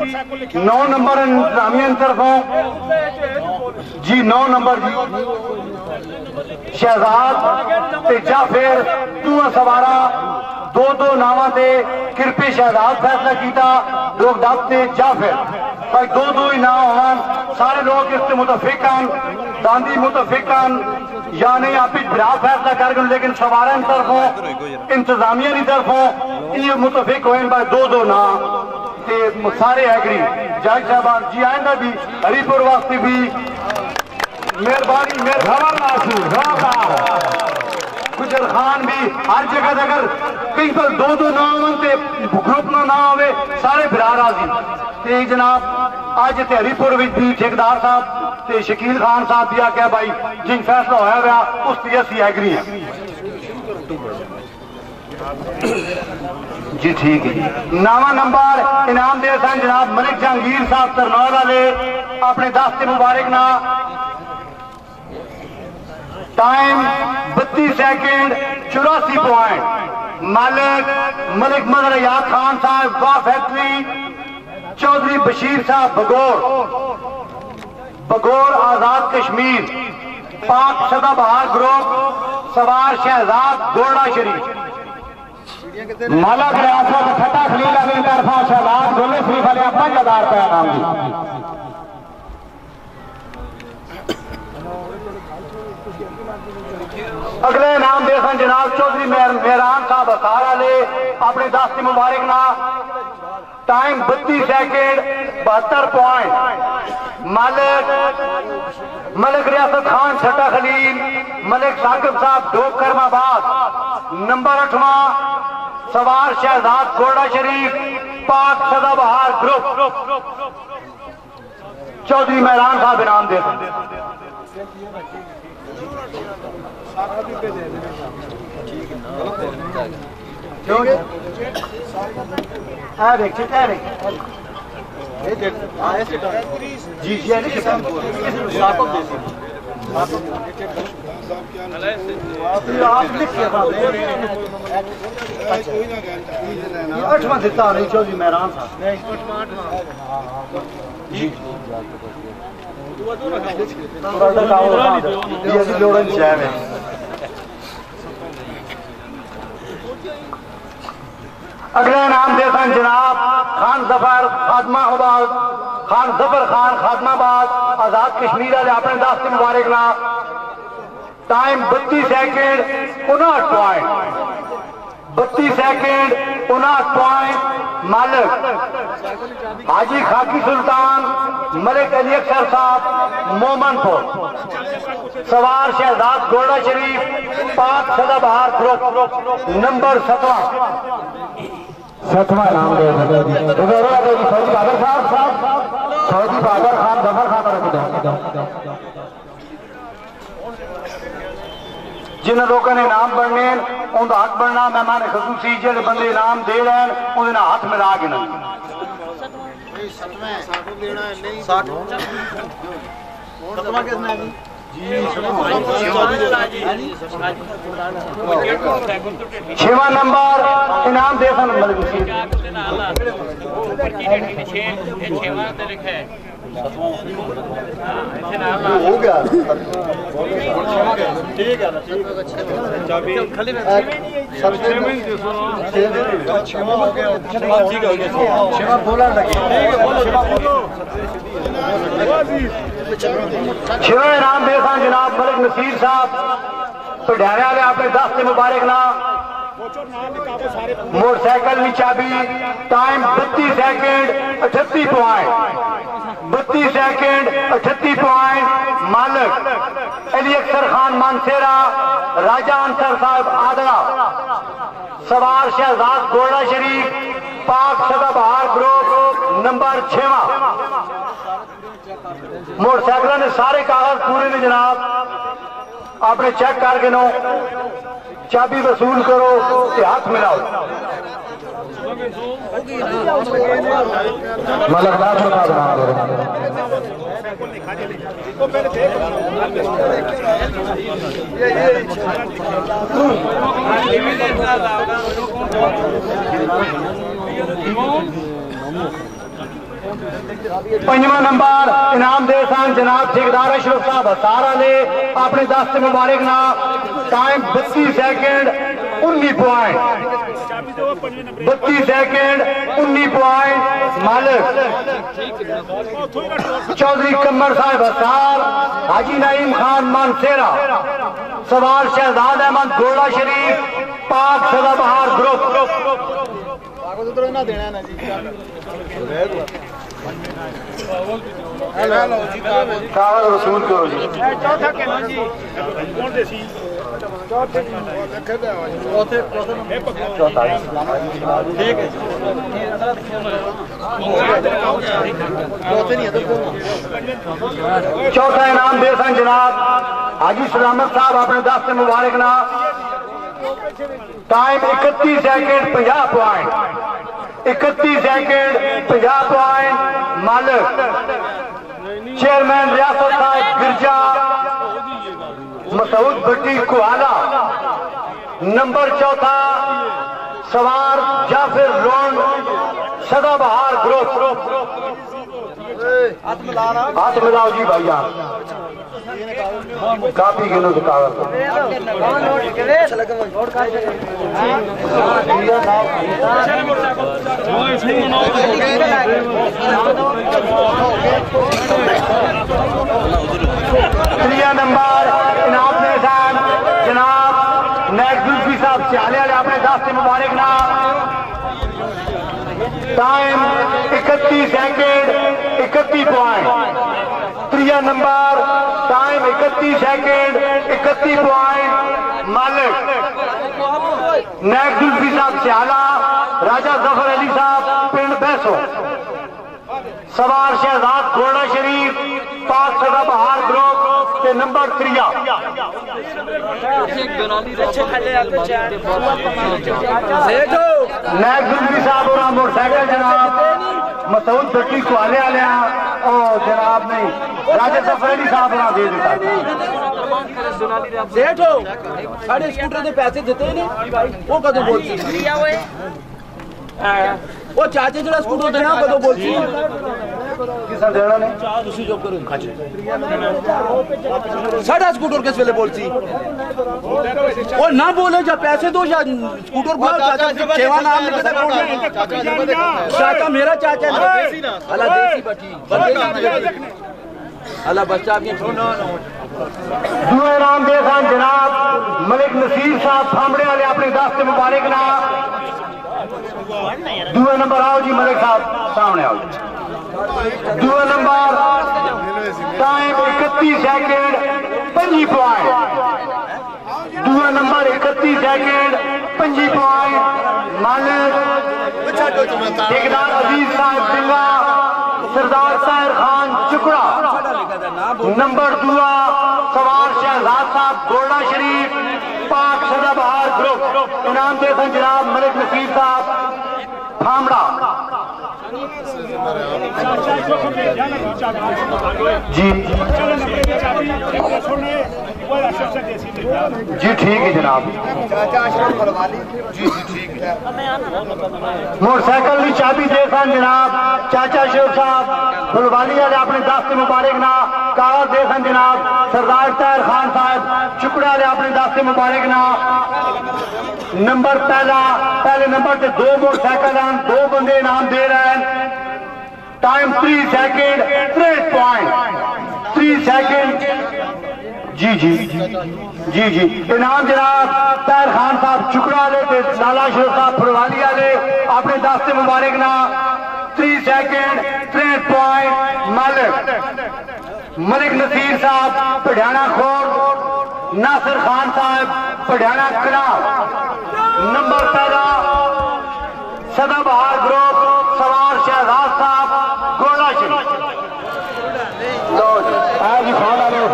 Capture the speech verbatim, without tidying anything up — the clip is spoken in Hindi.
नौ नंबर इंतजामिया तरफों जी, नौ नंबर जी शहजाद ते जाफिर तू सवारा दो दो नावां ते किरपी शहजाद फैसला किया, लोग डब ते जाफिर भाई दो दो ही ना होन, सारे लोग इस मुतफिक हैं, दांदी मुतफिक हैं या नहीं, आप बिरा फैसला कर गए, लेकिन सवारा तरफों इंतजामिया की तरफों ये मुतफिक होए भाई दो दो ना ते सारे एग्री। जज साहबान जी आइंदा भी हरीपुर वास्ते भी मेहरबानी मेहरबानी गुजर खान भी हर जगह अगर कहीं पर दो दो ना होते ग्रुप ना ना हो सारे बिरा राजी ते जनाब अज ते हरीपुर भी ठेकेदार साहब ते शकील खान साहब भी आख्या भाई जिन फैसला होया हुआ उसकी असी एग्री है जी, ठीक है। नवा नंबर इनाम दे सन जनाब मलिक जहांगीर साहब तरनौल वाले अपने दस्ते मुबारक ना, टाइम बत्तीस सेकंड चौरासी पॉइंट, मालिक मलिक मदर याद खान साहब वाह फैक्ट्री, चौधरी बशीर साहब बगौर बगौर आजाद कश्मीर, पाक सदाबहार ग्रुप, सवार शहजाद गोरडा शरीफ, मालक रियासत खट्टा खलील अली तरफा शहजाद गोले शरीफ वाले पांच हजार रुपया नाम दी। अगले नाम दे सन जनाब चौधरी मेहरान साहब असार वाले अपने दस्ते मुबारक ना, टाइम बत्तीस सेकंड बहत्तर पॉइंट, मालिक मलिक रियासत खान छठा खलील, मलिक साकिब साहब डोब करमाबाद, नंबर अठवां सवार शहजाद गोरडा शरीफ, पाक सदाबहार ग्रुप, चौधरी मेहरान साहब इनाम दे जी जी आप लिखिए अठवां दिता नहीं चौधरी मेहरान साहब जी अगला नाम दे सन जनाब खान जफर खादमाबाद, खान जफर खान खादमाबाद आजाद कश्मीर वाले अपने दस्ते मुबारक ना, टाइम बत्तीस सेकंड उनाहठ पॉइंट, बत्तीस सेकंड उनाहठ पॉइंट, मालिक हाजी खाकी सुल्तान मलिक अली अख्तर साहब मोमनपुर, सवार शहजाद गोरडा शरीफ, पाक सदाबहार ग्रुप, नंबर सतवा सतवा नाम दे सौदी बाबर साहब साहब सौदी बाबर खान जफर खान जिन लोगों ने इनाम बनने उनका हक बनना, मेहमान खसूसी जो बंदे इनाम दे रहे हैं उन्हें हाथ मिला के ना छेवा नंबर इनाम दे सन हो गया ठीक है छेवा इनाम दे सन जनाब मलिक नसीर साहब पढ़ाने वाले अपने दस्ते मुबारक ना, मोटरसाइकिल की चाबी, टाइम बत्तीस सेकंड अठत्ती पॉइंट, बत्तीस सेकंड अठत्ती पॉइंट, मालिक अली अख्तर खान मानसेरा, राजा अंसर साहब आदरा, सवार शहजाद गोरडा शरीफ, पाक सदाबहार ग्रुप, नंबर छेवा। मोटरसाइकिल ने सारे कागज पूरे ने जनाब, आपने चेक करके नो चाबी वसूल करो ते हाथ मिलाओ। मलकदार पंजवा नंबर इनाम दे सन जनाब ठेकेदार अशरफ साहब हसारा ने अपने दस्त मुबारक ना टाइम बत्तीस सेकंड उन्नीस पॉइंट बत्तीस सेकंड उन्नीस पॉइंट मालिक चौधरी कमर साहब हसार हाजी नईम खान मानसेरा सवार शहजाद अहमद गोला शरीफ पाक सदाबहार ग्रुप कागज वसूल करो जी चौथा इनाम दे सन जनाब हाजी सलामत साहब अपने दस्त मुबारक ना टाइम इकतीस सेकंड पंजाह पॉइंट इकतीस सेकंड पंजाह पॉइंट मालिक चेयरमैन रियासत साहब गिरजा मसूद भट्टी कुहाला नंबर चौथा सवार जाफिर लोन सदाबहार ग्रुप हाथ मिलाओ जी भैया काफी गिनो से कागज त्रिया नंबर इनाम में जनाब नैजुल्फी साहब सियाले वाले अपने दस्त मुबारक ना टाइम इकतीस सेकंड इकतीस पॉइंट त्रिया नंबर टाइम इकतीस सेकंड इकतीस पॉइंट मालिक नैजुल्फी साहब सियाला राजा जफर अली साहब पिंड बैसो सवार शहजाद घोड़ा शरीफ पाक सदाबहार ग्रुप के नंबर त्रिया नैजुल्फी साहब और मोटरसाइकिल जनाब मसूद भट्टी कुआले वाले और जनाब नहीं राजा जफर अली साहब ना दे देता सेठ हो साढ़े स्कूटर के पैसे देते नहीं वो कदों बोलती वो चाचे जरा स्कूटर देना कदों बोलती किसा देना ने तुसी जो करो साढ़ा स्कूटर किस वेले बोलती वो ना बोले जब पैसे दो या स्कूटर बोल चाचा सेवा नाम लिखता चाचा मेरा चाचा अल्लाह देसी बटी अल्लाह बच्चा आपके दूसरे नाम दे सन जनाब मलिक नसीर साहब फामड़े वाले अपने दस्त मुबारक ना दूसरा नंबर आओ जी मलिक साहब सामने आओ दूसरा नंबर टाइम इकतीस सेकंड पंजी पॉइंट दूसरा नंबर इकतीस सेकंड पंजी पॉइंट मालिक ठेकेदार अजीज साहब सिंगा सरदार ताहिर खान चुकड़ा नंबर दुआ सवार शहजाद साहब गोल्डा शरीफ पाक सदाबहार ग्रुप इनाम दे सन जनाब मलिक नसीर साहब फामड़ा जी जी ठीक है जनाब मोटरसाइकिल की चाबी दे सन जनाब चाचा शेख साहब फुलवाली वाले अपने दस्त मुबारक ना कागज दे सन जनाब सरदार ताहिर खान साहब चुकड़ा वाले अपने दस्त मुबारक ना नंबर पहला पहले नंबर से दो मोटरसाइकिल दो बंदे इनाम दे रहे हैं टाइम थ्री सेकेंड त्रेट पॉइंट थ्री सेकेंड जी जी जी जी इनाम जनाब ताहिर खान साहब चुकड़ा वाले लाला शेख साहब फुलवाली वाले अपने दस्त मुबारक ना थ्री सेकेंड त्रेट पॉइंट मालिक मलिक नसीर साहब पढ़ियाना खोर नासिर खान साहब पढ़ियाना कला नंबर पहला सदाबहार ग्रुप सवार शहजाद साहब गोला शरीफ लो आज खाना लो